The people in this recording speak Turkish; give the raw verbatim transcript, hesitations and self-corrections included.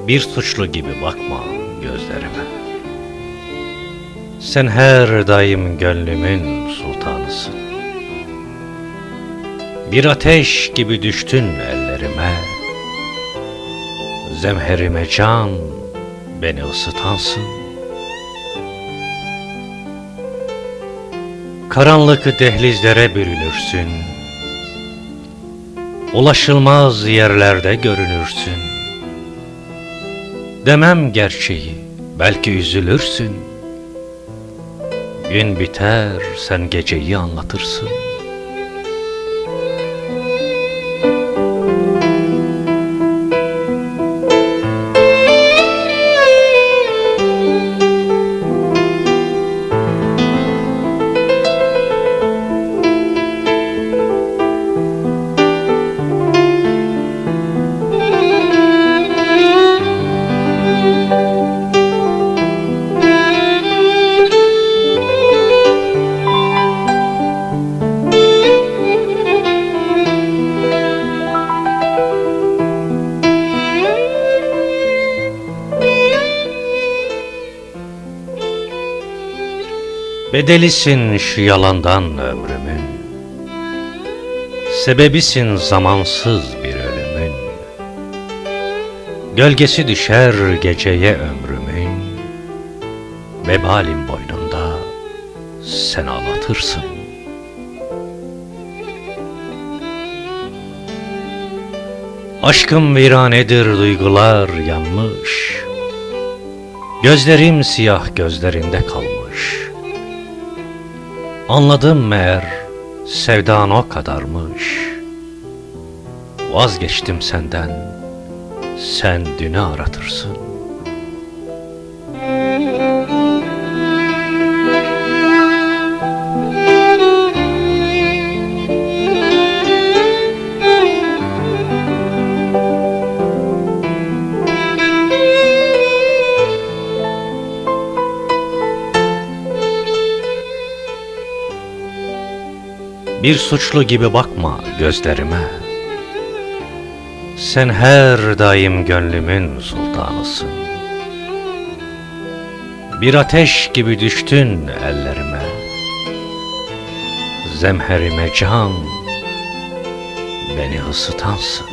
Bir suçlu gibi bakma gözlerime. Sen her daim gönlümün sultanısın. Bir ateş gibi düştün ellerime. Zemherime can, beni ısıtansın. Karanlık dehlizlere bürünürsün. Ulaşılmaz yerlerde görünürsün. Demem gerçeği, belki üzülürsün. Gün biter, sen geceyi anlatırsın. Bedelisin şu yalandan ömrümün, sebebisin zamansız bir ölümün. Gölgesi düşer geceye ömrümün, vebalin boynunda sen ağlatırsın. Aşkım viranedir, duygular yanmış, gözlerim siyah gözlerinde kalmış. Anladım meğer sevdan o kadarmış. Vazgeçtim senden, sen dünü aratırsın. Bir suçlu gibi bakma gözlerime. Sen her daim gönlümün sultanısın. Bir ateş gibi düştün ellerime. Zemherime can, beni ısıtansın.